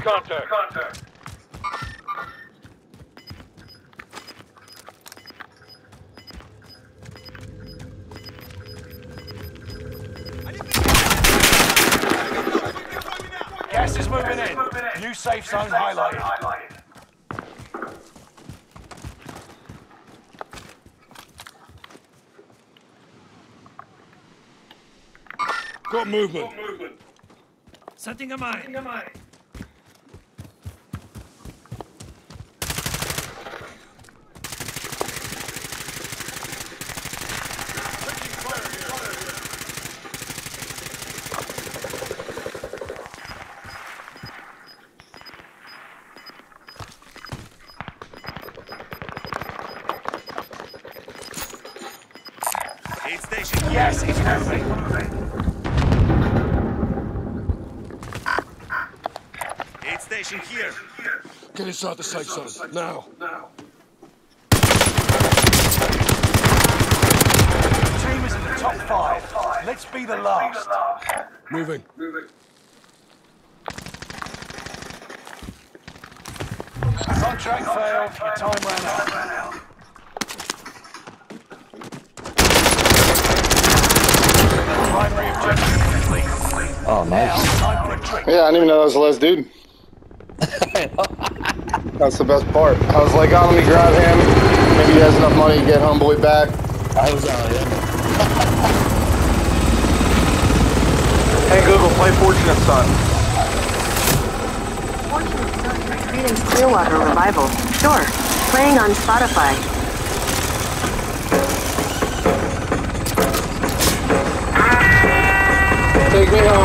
contact. Gas is moving in. New safe zone highlighted. Got movement. Setting a mine. Aid station. Yes, it's moving. Aid station here. Get inside the safe zone, now. The team is in the top 5. Let's be the last. Moving. Contract failed. Your time ran out. Primary objective complete. Oh, nice. Now, time for a drink. Yeah, I didn't even know that was the last dude. That's the best part. I was like, oh, let me grab him. Maybe he has enough money to get homeboy back. I was yeah. Hey Google, play Fortunate Son. Fortunate Son by Creedence Clearwater Revival. Sure. Playing on Spotify. Take me home.